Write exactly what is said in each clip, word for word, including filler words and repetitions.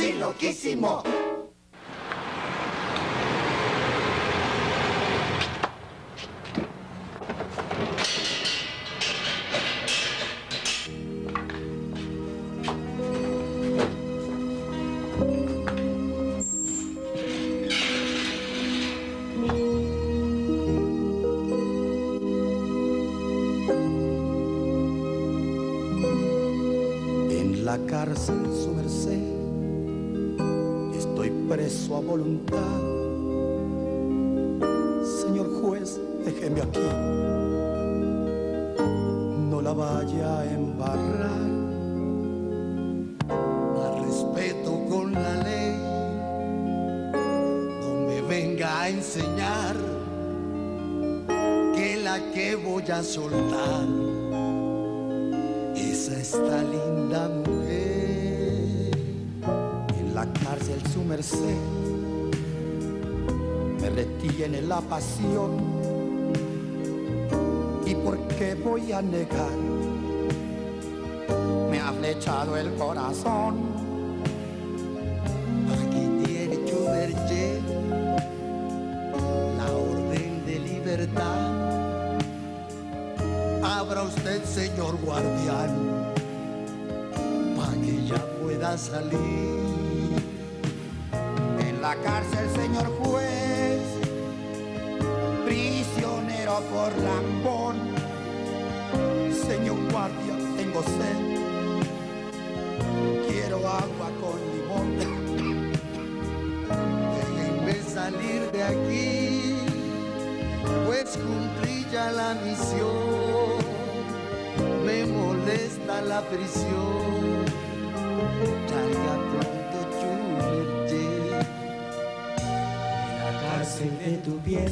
así loquísimo. La cárcel, su merced, estoy preso a voluntad. Señor juez, déjeme aquí, no la vaya a embarrar. Más respeto con la ley, no me venga a enseñar que la que voy a soltar es a esta linda mujer. En la cárcel, su merced, me retiene la pasión. ¿Y por qué voy a negar? Me ha flechado el corazón. Aquí tiene Chuberger la orden de libertad. Abra usted, señor guardián, para que ya pueda salir. En la cárcel, señor juez, prisionero por lambón. Señor guardia, tengo sed, quiero agua con limón. Déjenme salir de aquí, pues cumplí ya la misión. Me molesta la prisión. Salga pronto, Chuberger. En la cárcel de tu piel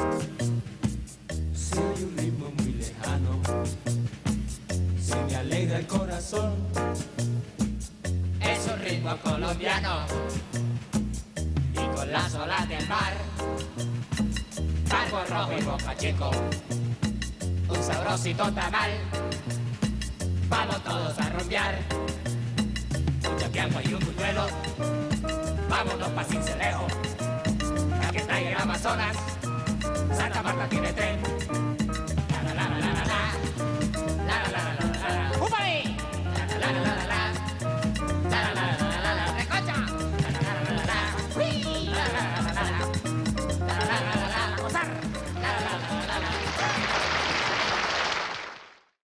se oye un ritmo muy lejano. Se me alegra el corazón. Es un ritmo colombiano y con las olas del mar. Barbo rojo y boca chico, un sabrosito tamal. Vamos todos a rumbear, un chaquiango y un buñuelo. Vámonos pa' Cincelejo, a que está en el Amazonas. Santa Marta tiene tren,